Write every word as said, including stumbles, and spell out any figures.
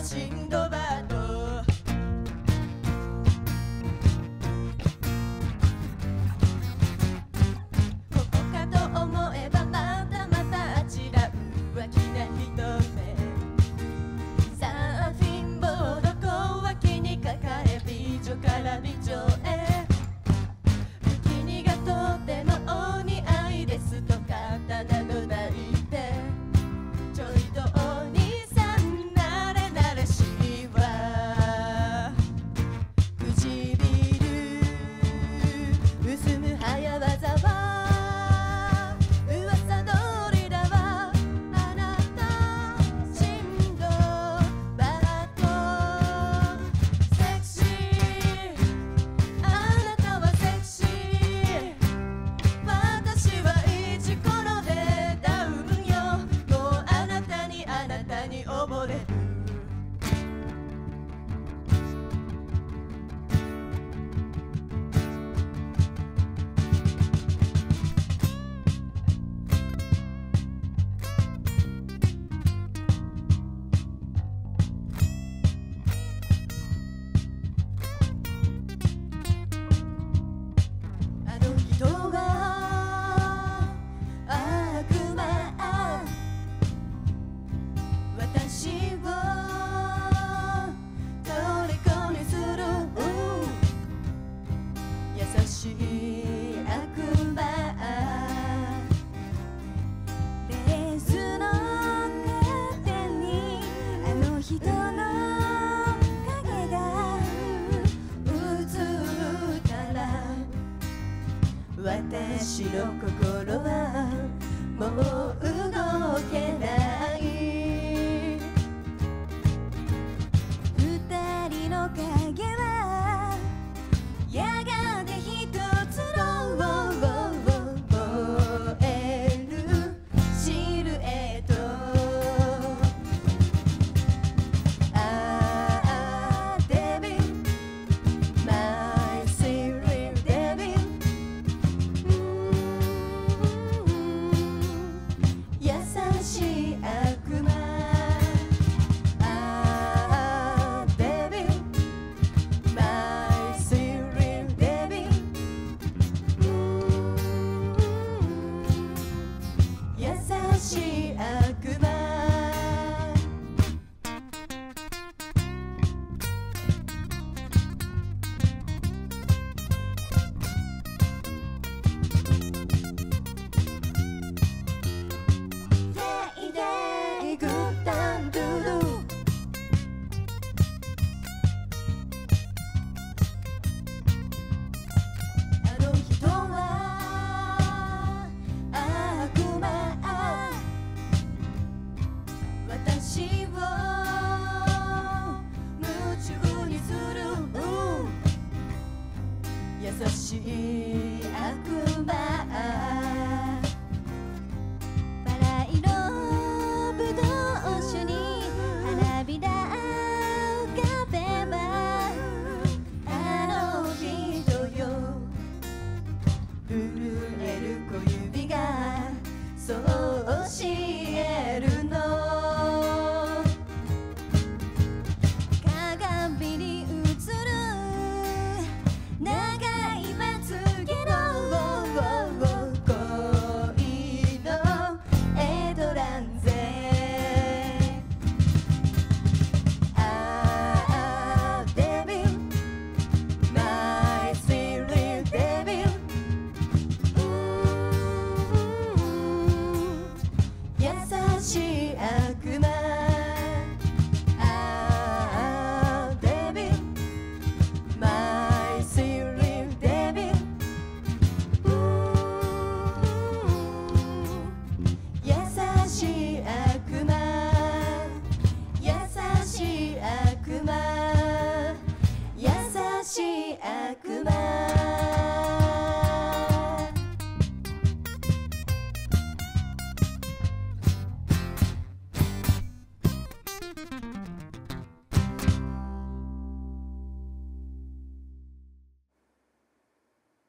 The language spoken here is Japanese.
シンドバード。ここかと思えばまたまたあちら浮気な人目。サーフィンボード小脇に抱え美女から美女へ。ビキニがとってもお似合いですと刀の抱いて。ちょいとお兄さんなれなれしいわ。唇薄む早技は噂通りだわ。あなた振動バートセクシー。あなたはセクシー。私はイチコロでダウンよ。もうあなたにあなたに溺れる。あの人は悪魔。私を虜にする優しい悪魔。レースのカーテンにあの人の影が映ったら私の心はもう動けない。二人の影はやがて一つの燃えるシルエット。ああデビルマイシルデビル。優しい悪魔。ああデビルマイシルデビル。優しい悪魔。デイデイグッダンドゥドゥ。あの人は悪魔。私を夢中にする優しい悪魔。